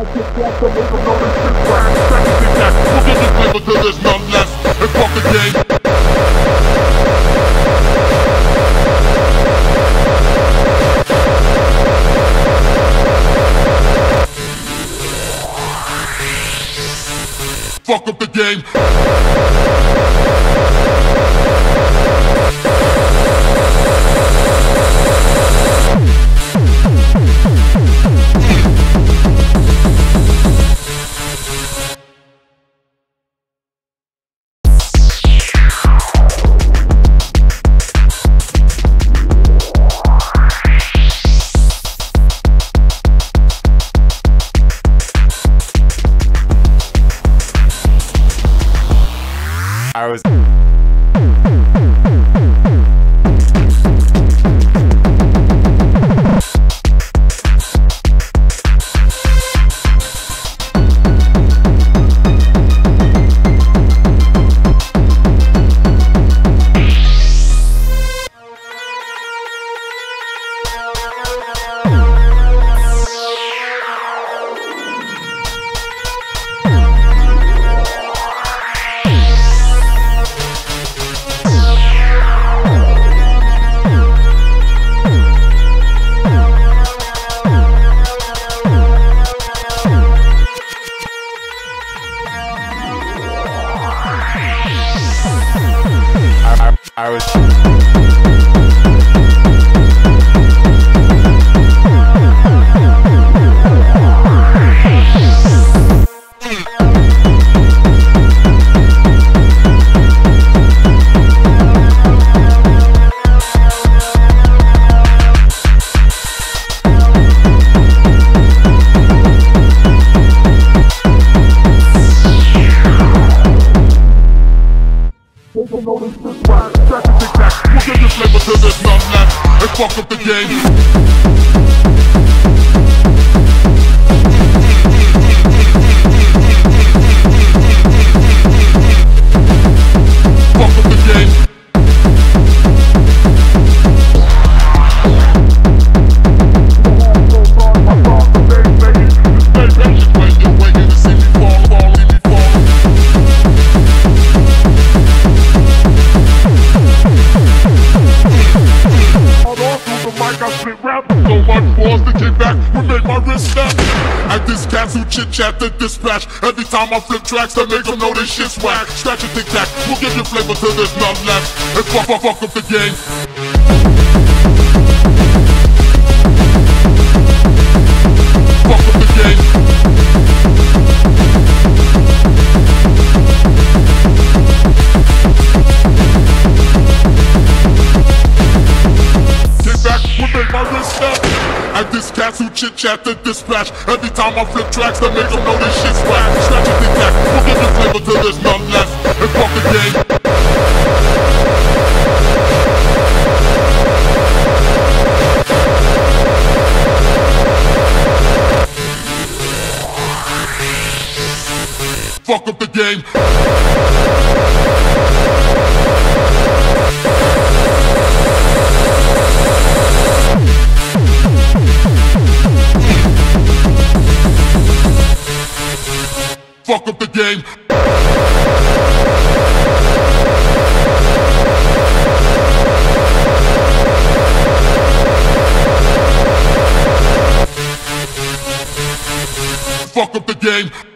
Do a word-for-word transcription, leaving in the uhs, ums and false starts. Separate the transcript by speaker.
Speaker 1: Till there's none left, and fuck the game. Fuck up the game.
Speaker 2: I was I was
Speaker 1: till there's none left, and fuck up the game. Fuck up the game. Stay patient when you're waiting to see me fall, fall, leave me fall. I spit rap, so much balls to kick back, we make my wrist snap. At this castle chit chat the dispatch. Every time I flip tracks to make them know this shit's whack. Scratch and tic tac, we'll give you flavor till there's none left, and fuck, fuck, fuck up the game. Fuck up the game. At this castle chit chat the dispatch. Every time I flip tracks to make them know this shit's whack. Scratch and tic tac, we'll give you flavor till there's none left, and fuck the game. Fuck up the game. Fuck up the game. Fuck up the game.